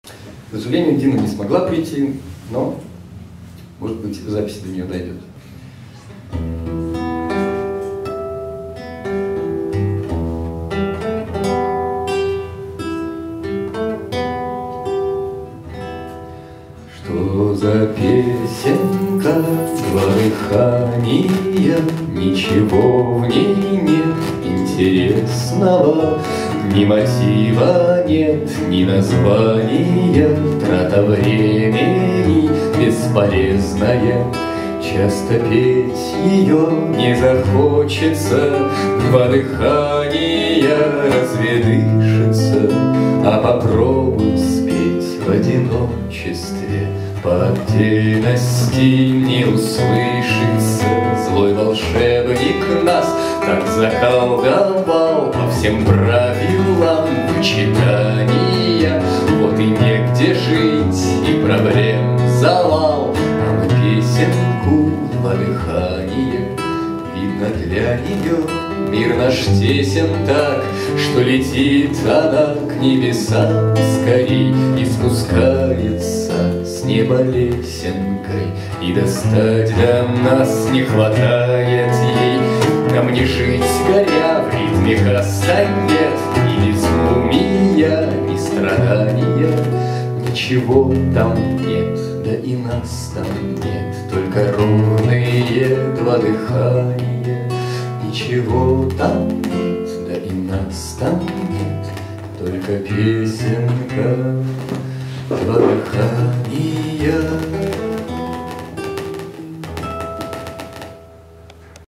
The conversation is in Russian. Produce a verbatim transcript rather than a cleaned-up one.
К сожалению, Дина не смогла прийти, но, может быть, запись до нее дойдет. Что за песенка, два дыхания, ничего в ней нет интересного, ни мотива нет, ни названия, трата времени бесполезная. Часто петь ее не захочется, два дыхания разве дышится, а попробуй спеть в одиночестве. По отдельности не услышится, злой волшебник нас так заколдовал по всем правилам вычитания. Вот и негде жить, и проблем завал, а мы песенку два дыхания. Видно, для нее мир наш тесен так, что летит она к небесам скорей и спускается с неба лесенкой, и достать до нас не хватает ей. Нам не жить, горя в ритме кастанет, ни безумия, ни страдания. Ничего там нет, да и нас там нет, только ровные два дыхания. Ничего там нет, да и нас там нет, только песенка, два дыхания.